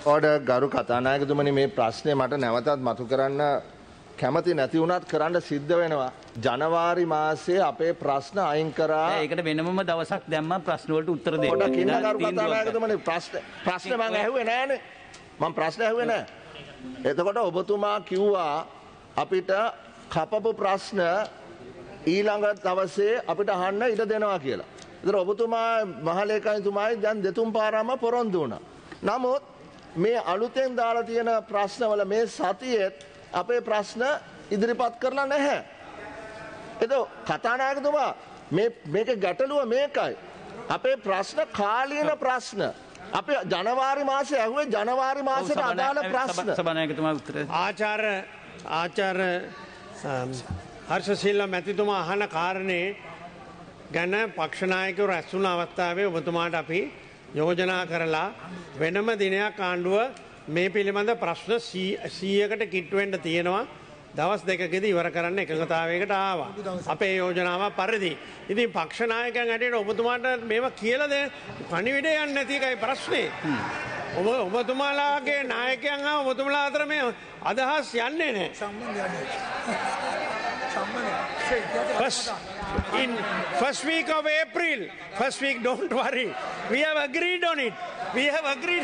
Order ගරු කතානායකතුමනි මේ ප්‍රශ්නේ මට නැවතත් මතු කරන්න කැමති නැති වුණත් කරන්න සිද්ධ වෙනවා. ජනවාරි මාසයේ අපේ ප්‍රශ්න අයින් කරා. ඒකට වෙනමම දවසක් දැම්ම ප්‍රශ්න වලට උත්තර දෙන්න. පොඩක් ඉන්න ගරු කතානායකතුමනි ප්‍රශ්න මම ඇහුවේ නෑනේ. මම ප්‍රශ්න ඇහුවේ නෑ. එතකොට ඔබතුමා කිව්වා අපිට කපපු ප්‍රශ්න ඊළඟ දවසේ අපිට අහන්න ඉඩ දෙනවා කියලා. ඒතර ඔබතුමා මහලේකම්තුමායි දැන් දෙතුන් පාරම පොරොන්දු වුණා. නමුත් මේ අලුතෙන් දාලා තියෙන ප්‍රශ්නවල මේ සතියේත් අපේ ප්‍රශ්න ඉදිරිපත් කරලා නැහැ. එතකොට කතානායකතුමා මේක ගැටලුව මේකයි. අපේ ප්‍රශ්න කාලීන ප්‍රශ්න. අපි ජනවාරි මාසේ ඇහුවේ ජනවාරි මාසෙට අදාළ ප්‍රශ්න. සභානායකතුමා උත්තරේ. ආචාර්ය හර්ෂශීල මැතිතුමා අහන කාරණේ ගැන පක්ෂ නායකයෝ රැස් වුණ අවස්ථාවේ ඔබතුමාට අපි යෝජනා කරලා වෙනම දිනයක් ආණ්ඩුව මේ පිළිබඳ ප්‍රශ්න 100කට කිට්ටු වෙන්න තියෙනවා. දවස් දෙකකදී ඉවර කරන්න එකඟතාවයකට ආවා. අපේ යෝජනාව පරිදි. ඉතින් පක්ෂ නායකයන් හැටියට ඔබතුමාට මේවා කියලා දෙන්න පණිවිඩය යන්නේ නැති එකයි ප්‍රශ්නේ. ඔබතුමාලාගේ නායකයන් ආව ඔබතුමාලා අතර මේ අදහස් යන්නේ නැහැ. In first week of April, first week, don't worry. We have agreed on it. We have agreed.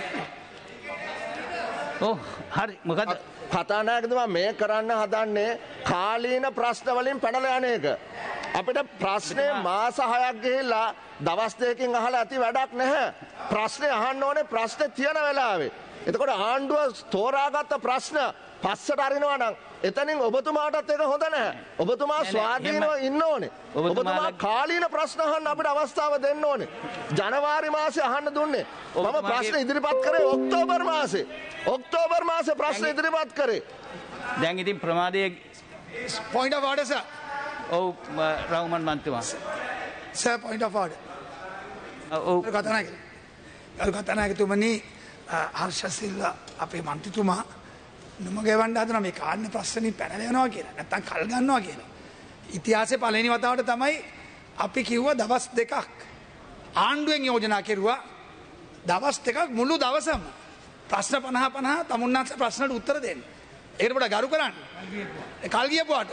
Oh, hari මොකද කතානායකතුමා මේ කරන්න හදන්නේ කාලීන ප්‍රශ්න වලින් පැනලා යන එක. අපිට ප්‍රශ්නේ මාස 6ක් ගිහිල්ලා දවස් දෙකකින් අහලා ඇති වැඩක් නැහැ. ප්‍රශ්නේ අහන්න ඕනේ ප්‍රශ්නේ තියෙන වෙලාවේ. එතකොට ආණ්ඩුව තෝරාගත්ත ප්‍රශ්න පස්සට අරිනවා නම් එතනින් ඔබතුමාටත් ඒක හොඳ නැහැ. ඔබතුමා ස්වාධීනව ඉන්න ඕනේ. ඔබතුමා කාලීන ප්‍රශ්න අහන්න අපිට අවස්ථාව දෙන්න ඕනේ. ජනවාරි මාසේ අහන්න දුන්නේ. මම ප්‍රශ්න ඉදිරිපත් කරේ ඔක්තෝබර් මාසේ. ඔක්තෝබර් මාසේ ප්‍රශ්න ඉදිරිපත් කරේ. දැන් ඉතින් ප්‍රමාදයේ point of order sir. ඔව් රවුමන් මන්තුමා. sir point of order. ඔව් කතානායකතුමනි හර්ෂසිල්ල අපේ මන්ත්‍රීතුමා නොමගෙවන්න හදන මේ කාරණේ ප්‍රශ්නේ පැනලා යනවා කියලා. නැත්තම් කල් ගන්නවා කියලා. ඉතිහාසයේ පළවෙනි වතාවට තමයි අපි කිව්වා දවස් දෙකක් ආණ්ඩුවෙන් යෝජනා කෙරුවා. දවස් දෙකක් මුළු දවසම ප්‍රශ්න 50 තමුන්නාන්ස ප්‍රශ්නට උත්තර දෙන්න. ඒකට පොඩ ගරු කරන්න. කල් ගියපුවාට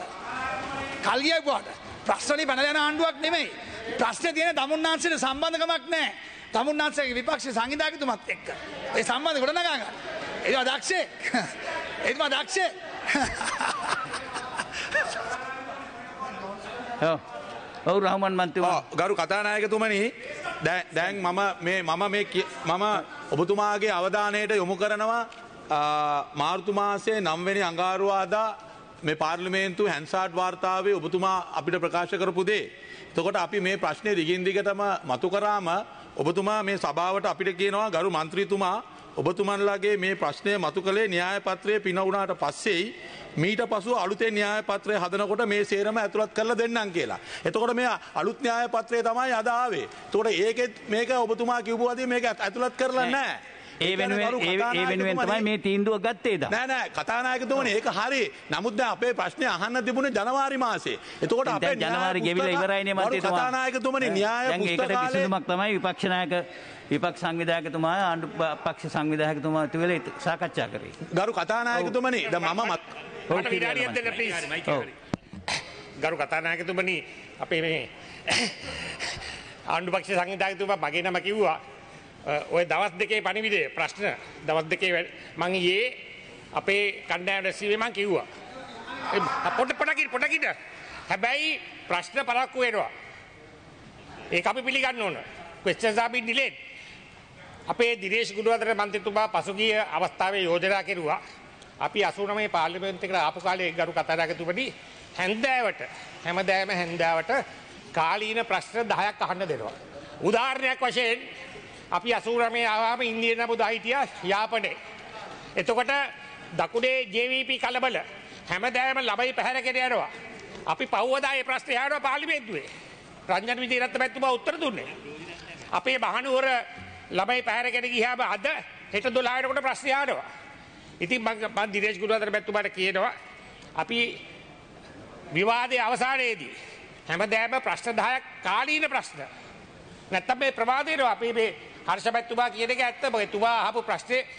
ප්‍රශ්නේ පැනලා යන ආණ්ඩුවක් නෙමෙයි. ප්‍රශ්නේ තියෙන තමුන්නාන්සට සම්බන්ධකමක් නැහැ. තමුන්නාන්සගේ විපක්ෂ සංවිධායකතුමත් එක්ක. ඒ සම්බන්ධ ගොඩනගා ගන්න. එතුමා දක්ෂේ. ඔව් රහමන් මන්තුමා. ගරු කතානායකතුමනි දැන් මම ඔබතුමාගේ අවධානයට යොමු කරනවා මාර්තු මාසයේ 9 වෙනි අඟහරුවාදා මේ පාර්ලිමේන්තු හැන්සාඩ් වාර්තාවේ ඔබතුමා අපිට ප්‍රකාශ කරපු දේ. එතකොට අපි මේ ප්‍රශ්නේ දිගින් දිගටම මතු කරාම ඔබතුමා මේ සභාවට අපිට කියනවා ගරු මන්ත්‍රීතුමා ඔබතුමන්ලාගේ මේ ප්‍රශ්නය මතු කළේ න්‍යාය පත්‍රය පින වුණාට පස්සෙයි මීට පසුව අලුතෙන් න්‍යාය පත්‍රය හදනකොට මේ සේරම ඇතුළත් කරලා දෙන්නම් කියලා. එතකොට මේ අලුත් න්‍යාය පත්‍රය තමයි අද ආවේ. එතකොට ඒකෙත් මේක ඔබතුමා කිව්වදී මේක ඇතුළත් කරලා නැහැ. ඒ වෙනුවෙන් තමයි මේ තීන්දුව ගත්තේ දා. නෑ කතානායකතුමනි ඒක හරි. නමුත් දැන් අපේ ප්‍රශ්නේ අහන්න තිබුණේ ජනවාරි මාසේ. එතකොට අපේ ජනවාරි ගෙවිලා ඉවරයිනේ මන්ත්‍රීතුමා. කතානායකතුමනි න්‍යාය පුස්තකාලේ දැන් ඒකට විසඳුමක් තමයි විපක්ෂ නායක විපක්ෂ සංවිධායකතුමා ආණ්ඩු පක්ෂ සංවිධායකතුමා තුල සාකච්ඡා කරේ. ගරු කතානායකතුමනි දැන් ගරු කතානායකතුමනි අපේ මේ ආණ්ඩු පක්ෂ සංවිධායකතුමා මගේ නම කිව්වා. ඔය දවස් දෙකේ පණිවිඩය ප්‍රශ්න දවස් දෙකේ මං ඊයේ අපේ කණ්ඩායම රැස්වීමේ මං කිව්වා. පොඩකිට හැබැයි ප්‍රශ්න පරක්කු වෙනවා. ඒක අපි පිළිගන්න ඕන. questions have been delayed. අපේ දිනේෂ් ගුණවර්ධන මන්ත්‍රීතුමා පසුගිය අවස්ථාවේ යෝජනා කෙරුවා. අපි 89 පාර්ලිමේන්තුවකට ආපු කාලේ ගරු කතානායකතුමනි හැමදාම හැන්දාවට කාලීන ප්‍රශ්න 10ක් අහන්න දෙනවා. උදාහරණයක් වශයෙන් අපි 89 ආවම ඉන්දියානු නමුදා හිටියා යාපනයේ. එතකොට දකුණේ JVP කලබල හැමදාම ළමයි පැහැරගෙන යනවා. අපි පහුවදා මේ ප්‍රශ්නේ අහනවා පාර්ලිමේන්තුවේ. රංජන් විජේරත්න මැතිතුමා උත්තර දුන්නේ. අපේ මහනුවර ළමයි පැහැරගෙන ගියාම අද හෙට 12 වෙනකොට ප්‍රශ්නේ අහනවා. ඉතින් මම දිනේෂ් ගුණවර්ධන මැතිතුමාට කියනවා අපි විවාදයේ අවසානයේදී හැමදාම ප්‍රශ්න 10ක් කාලීන ප්‍රශ්න. නැත්තම් මේ ප්‍රමාදේනවා අපි මේ හර්ෂ මැතිතුමා කියන එක ඇත්ත. මොකද තුමා අහපු ප්‍රශ්නේ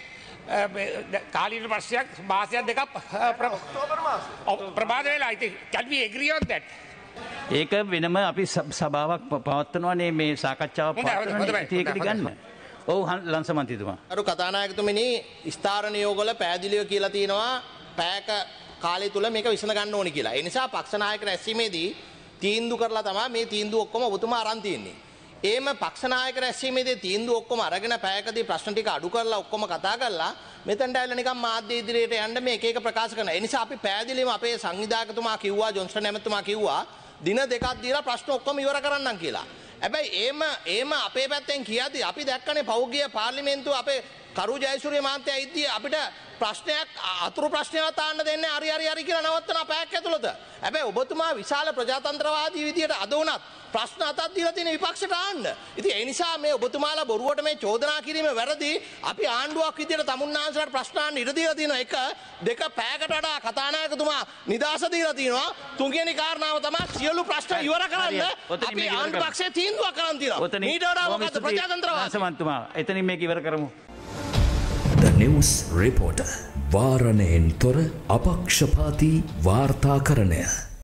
කාලීන ප්‍රශ්නයක් මාසයක් දෙකක් ප්‍රමාද වෙලා ඉතින් can we agree on that? ඒක වෙනම අපි සභාවක් පවත්වනවානේ මේ සාකච්ඡාව පවත්වනවානේ ඒකට ගන්න. ඔව් ලංස මන්ත්‍රීතුමා. අර කතානායකතුමනි ස්ථාර නියෝගවල පැහැදිලිව කියලා තියෙනවා පැයක කාලය තුල මේක විසඳ ගන්න ඕනි කියලා. ඒ නිසා පක්ෂ නායක රැස්වීමේදී තීන්දුව කරලා තමයි මේ තීන්දුව ඔක්කොම ඔබතුමා අරන් තියෙන්නේ. එහෙම පක්ෂ නායක රැස්වීමේදී තීන්දුව ඔක්කොම අරගෙන පැයකදී ප්‍රශ්න ටික අඩු කරලා ඔක්කොම කතා කරලා මෙතනට ඇවිල්ලා නිකන් මාධ්‍ය ඉදිරියට යන්න මේ එක එක ප්‍රකාශ කරනවා. ඒ නිසා අපි පැහැදිලිවම අපේ සංවිධායකතුමා කිව්වා ජොන්සන් ඇමතුමා කිව්වා දින දෙකක් දීලා ප්‍රශ්න ඔක්කොම ඉවර කරන්නම් කියලා. හැබැයි එහෙම අපේ පැත්තෙන් කියද්දී අපි දැක්කනේ පෞද්ගලික පාර්ලිමේන්තුව අපේ කරු ජයසූරිය මහත්තයා ඉද්දී අපිට ප්‍රශ්නයක් අතුරු ප්‍රශ්නයක් තාන්න දෙන්නේ හරි කියලා නවත්තන පැයක් ඇතුළත. හැබැයි ඔබතුමා විශාල ප්‍රජාතන්ත්‍රවාදී විදියට අද වුණත් ප්‍රශ්න අතක් දීලා තියෙන විපක්ෂයට ආන්න. ඉතින් ඒ නිසා මේ ඔබතුමාලා බොරුවට මේ චෝදනා කිරීම වැරදි. අපි ආණ්ඩුවක් විදියට තමුන්නාන්සලාට ප්‍රශ්න අහන්න ඉඩ දීලා තියෙනවා. එක දෙක පැයකට වඩා කතානායකතුමා නිදාස දීලා තියෙනවා. තුන්වෙනි කාරණාව තමයි සියලු ප්‍රශ්න ඉවර කරන්න අපි ආණ්ඩු පක්ෂයේ තීන්දුවක් කරන් තියෙනවා. ඊට වඩා මොකද ප්‍රජාතන්ත්‍රවාදී සමන්තුමා එතනින් මේක ඉවර කරමු. The News Reporter වාරණයෙන් තොර අපක්ෂපාතී වාර්තාකරණය